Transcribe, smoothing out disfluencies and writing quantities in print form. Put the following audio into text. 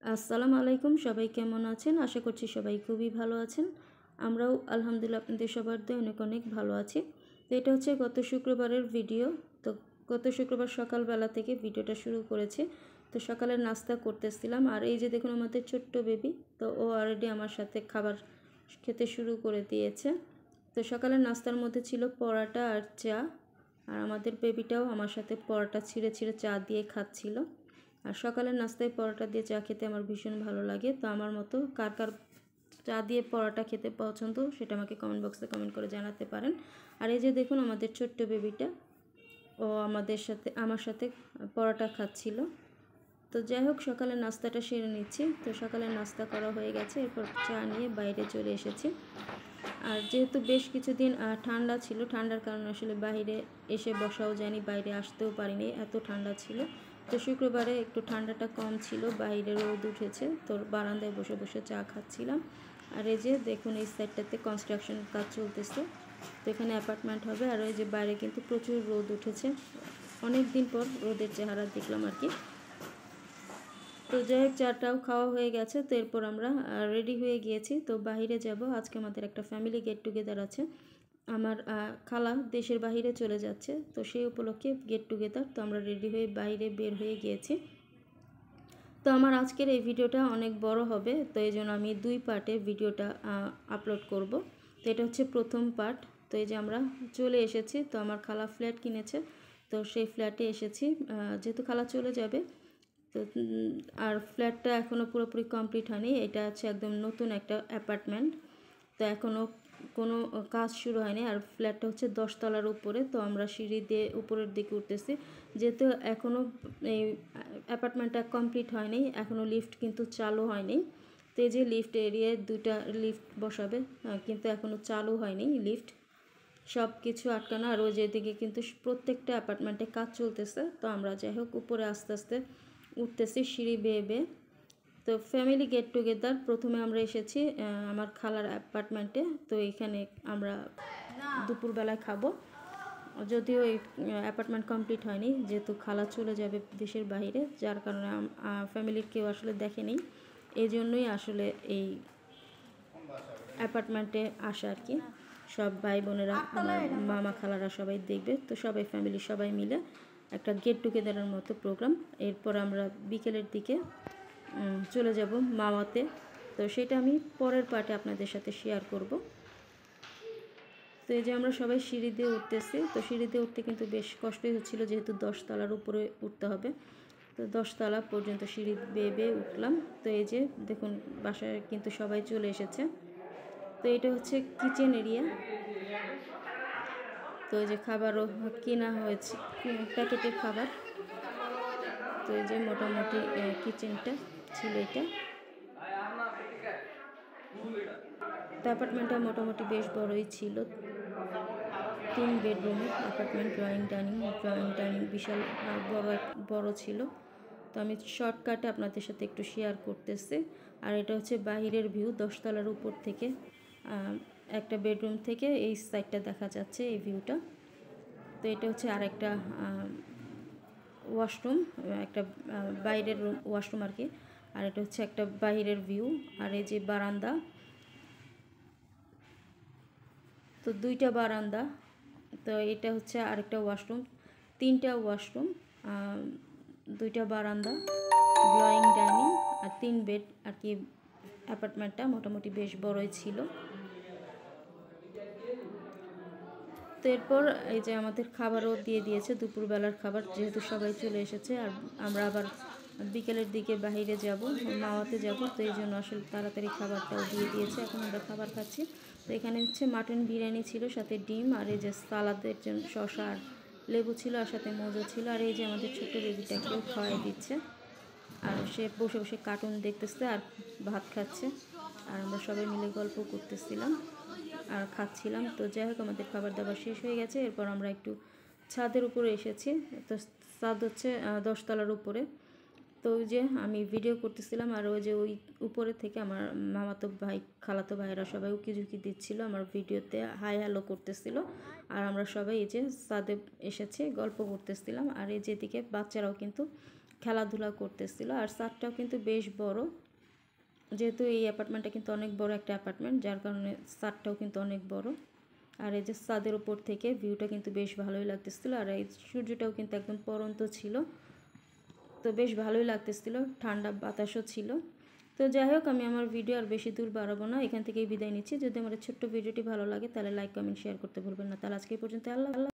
আসসালামু আলাইকুম, সবাই কেমন আছেন? আশা করছি সবাই খুবই ভালো আছেন। আমরাও আলহামদুলিল্লাহ আপনাদের সবার দোয়ায় অনেক অনেক ভালো আছি। তো এটা হচ্ছে গত শুক্রবারের ভিডিও। তো গত শুক্রবার সকালবেলা থেকে ভিডিওটা শুরু করেছি। তো সকালের নাস্তা করতেছিলাম, আর এই যে দেখুন আমাদের ছোট্ট বেবি, তো ও অলরেডি আমার সাথে খাবার খেতে শুরু করে দিয়েছে। তো সকালের নাস্তার মধ্যে ছিল পরোটা আর চা, আর আমাদের বেবিটাও আমার সাথে পরোটা ছিঁড়ে ছিঁড়ে চা দিয়ে খাচ্ছিল। আর সকালের নাস্তায় পরোটা দিয়ে চা খেতে আমার ভীষণ ভালো লাগে। তো আমার মতো কার কার চা দিয়ে পরোটা খেতে পছন্দ সেটা আমাকে কমেন্ট বক্সে কমেন্ট করে জানাতে পারেন। আর এই যে দেখুন আমাদের ছোট্ট বেবিটা, ও আমার সাথে পরোটা খাচ্ছিল। তো যাই হোক, সকালের নাস্তাটা সেরে নিচ্ছি। তো সকালের নাস্তা করা হয়ে গেছে, এরপর চা নিয়ে বাইরে চলে এসেছি। আর যেহেতু বেশ কিছুদিন ঠান্ডা ছিল, ঠান্ডার কারণে আসলে বাইরে এসে বসাও যায়নি, বাইরে আসতেও পারিনি, এত ঠান্ডা ছিল। তো শুক্রবারে একটু ঠান্ডাটা কম ছিল, বাইরে রোদ উঠেছে, তো বারান্দায় বসে বসে চা খাচ্ছিলাম। আর এই যে দেখুন এই সাইডটাতে কনস্ট্রাকশন কাজ চলতেছে, তো এখানে অ্যাপার্টমেন্ট হবে। আর ওই যে বাইরে কিন্তু প্রচুর রোদ উঠেছে, অনেক দিন পর রোদের চেহারা দেখলাম আর কি। তো যাই হোক, চাটাও খাওয়া হয়ে গেছে। তো এরপর আমরা রেডি হয়ে গিয়েছি, তো বাইরে যাব। আজকে আমাদের একটা ফ্যামিলি গেট টুগেদার আছে। আমার খালা দেশের বাইরে চলে যাচ্ছে, তো সেই উপলক্ষে গেট টুগেদার। তো আমরা রেডি হয়ে বাইরে বের হয়ে গিয়েছি। তো আমার আজকের এই ভিডিওটা অনেক বড় হবে, তো এই জন্য আমি দুই পার্টে ভিডিওটা আপলোড করব। তো এটা হচ্ছে প্রথম পার্ট। তো এই যে আমরা চলে এসেছি, তো আমার খালা ফ্ল্যাট কিনেছে, তো সেই ফ্ল্যাটে এসেছি। যেহেতু খালা চলে যাবে, তো আর ফ্ল্যাটটা এখনও পুরোপুরি কমপ্লিট হয়নি, এটা হচ্ছে একদম নতুন একটা অ্যাপার্টমেন্ট। তো এখনও কোনো কাজ শুরু হয়নি, আর ফ্ল্যাটটা হচ্ছে 10 তলার উপরে। তো আমরা সিঁড়ি দিয়ে উপরের দিকে উঠতেছি, যেহেতু এখনও এই অ্যাপার্টমেন্টটা কমপ্লিট হয়নি, এখনও লিফট কিন্তু চালু হয়নি। তো এই যে লিফট এরিয়ায় দুইটা লিফট বসাবে, কিন্তু এখনও চালু হয়নি লিফট, সব কিছু আটকানো। আর ওই যেদিকে কিন্তু প্রত্যেকটা অ্যাপার্টমেন্টে কাজ চলতেছে। তো আমরা যাই হোক উপরে আস্তে আস্তে উঠতেছি সিঁড়ি বেয়ে বেয়ে। তো ফ্যামিলি গেট টুগেদার প্রথমে আমরা এসেছি আমার খালার অ্যাপার্টমেন্টে। তো এখানে আমরা দুপুরবেলায় খাবো, যদিও এই অ্যাপার্টমেন্ট কমপ্লিট হয়নি, যেহেতু খালা চলে যাবে দেশের বাইরে, যার কারণে ফ্যামিলির কেউ আসলে দেখেনি। এই জন্যই আসলে এই অ্যাপার্টমেন্টে আসা আর কি। সব ভাই বোনেরা, মামা খালারা সবাই দেখবে, তো সবাই ফ্যামিলি সবাই মিলে একটা গেট টুগেদারের মতো প্রোগ্রাম। এরপর আমরা বিকেলের দিকে চলে যাব মাওয়াতে। তো সেটা আমি পরের পার্টে আপনাদের সাথে শেয়ার করব। তো এই যে আমরা সবাই সিঁড়ি দিয়ে উঠতেছি। তো সিঁড়ি দিয়ে উঠতে কিন্তু বেশ কষ্টই হচ্ছিলো, যেহেতু 10 তলার উপরে উঠতে হবে। তো 10 তলা পর্যন্ত সিঁড়ি বেয়ে বেয়ে উঠলাম। তো এই যে দেখুন বাসায় কিন্তু সবাই চলে এসেছে। তো এটা হচ্ছে কিচেন এরিয়া। তো এই যে খাবারও কেনা হয়েছে, প্যাকেটের খাবার। তো এই যে মোটামুটি কিচেনটা ছিল এটা। তো অ্যাপার্টমেন্টটা মোটামুটি বেশ বড়ই ছিল, 3 বেডরুমের অ্যাপার্টমেন্ট। ড্রয়িং ডাইনিং বিশাল বড় ছিল। তো আমি শর্টকাটে আপনাদের সাথে একটু শেয়ার করতেছি। আর এটা হচ্ছে বাহিরের ভিউ, 10 তলার উপর থেকে একটা বেডরুম থেকে এই সাইডটা দেখা যাচ্ছে, এই ভিউটা। তো এটা হচ্ছে আরেকটা ওয়াশরুম, একটা বাইরের রুম ওয়াশরুম আর কি। আর এটা হচ্ছে একটা বাইরের ভিউ, আর এই যে বারান্দা। তো দুইটা বারান্দা। তো এটা হচ্ছে আরেকটা ওয়াশরুম, 3টা ওয়াশরুম, 2টা বারান্দা, ড্রয়িং ডাইনিং আর 3 বেড আর কি। অ্যাপার্টমেন্টটা মোটামুটি বেশ বড়ই ছিল। তো এরপর এই যে আমাদের খাবারও দিয়ে দিয়েছে, দুপুরবেলার খাবার, যেহেতু সবাই চলে এসেছে। আর আমরা আবার বিকেলের দিকে বাইরে যাব, মাওয়াতে যাব, তো এই জন্য আসলে তাড়াতাড়ি খাবারটাও দিয়ে দিয়েছে। এখন আমরা খাবার খাচ্ছি। তো এখানে হচ্ছে মাটন বিরিয়ানি ছিল, সাথে ডিম, আর এই যে সালাদের জন্য শসা আর লেবু ছিল, আর সাথে মজা ছিল। আর এই যে আমাদের ছোট্ট বেবিটাকেও খাওয়াই দিচ্ছে, আর সে বসে বসে কার্টুন দেখতেছে আর ভাত খাচ্ছে, আর আমরা সবাই মিলে গল্প করতেছিলাম আর খাচ্ছিলাম। তো যাই হোক, আমাদের খাবার দাবার শেষ হয়ে গেছে। এরপর আমরা একটু ছাদের উপরে এসেছি। তো ছাদ হচ্ছে 10 তলার উপরে। তো ওই যে আমি ভিডিও করতেছিলাম, আর ওই যে ওই উপরে থেকে আমার মামাতো ভাই খালাতো ভাইয়েরা সবাই উকি ঝুঁকি দিচ্ছিল, আমার ভিডিওতে হাই হ্যালো করতেছিল। আর আমরা সবাই এই যে ছাদে এসেছি, গল্প করতেছিলাম। আর এই যেদিকে বাচ্চারাও কিন্তু খেলাধুলা করতেছিল। আর ছাদটাও কিন্তু বেশ বড়, যেহেতু এই অ্যাপার্টমেন্টটা কিন্তু অনেক বড় একটা অ্যাপার্টমেন্ট, যার কারণে ছাদটাও কিন্তু অনেক বড়। আর এই যে ছাদের উপর থেকে ভিউটা কিন্তু বেশ ভালোই লাগতেছিল। আর এই সূর্যটাও কিন্তু একদম পড়ন্ত ছিল, তো বেশ ভালোই লাগতেছিল, ঠান্ডা বাতাসও ছিল। তো যাই হোক, আমি আমার ভিডিও আর বেশি দূর বাড়াবো না, এখান থেকেই বিদায় নিচ্ছি। যদি আমার ছোট্ট ভিডিওটি ভালো লাগে তাহলে লাইক কমেন্ট শেয়ার করতে ভুলবেন না। তাহলে আজকে এই পর্যন্ত, আল্লাহ।